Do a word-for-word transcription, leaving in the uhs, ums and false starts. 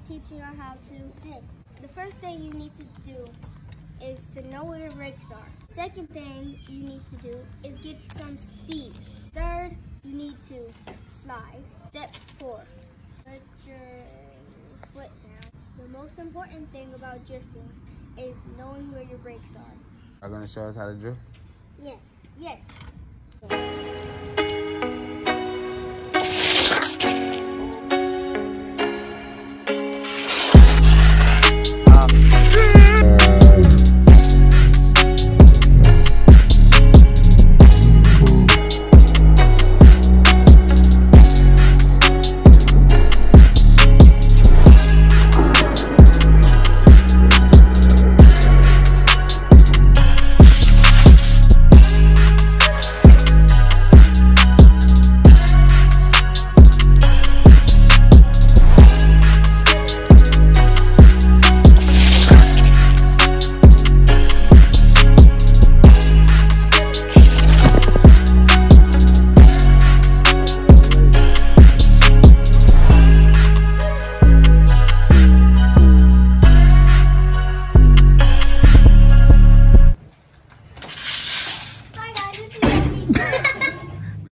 teaching you how to drift. The first thing you need to do is to know where your brakes are. Second thing you need to do is get some speed. Third, you need to slide. Step four, put your foot down. The most important thing about drifting is knowing where your brakes are. Are you gonna show us how to drift? Yes, yes.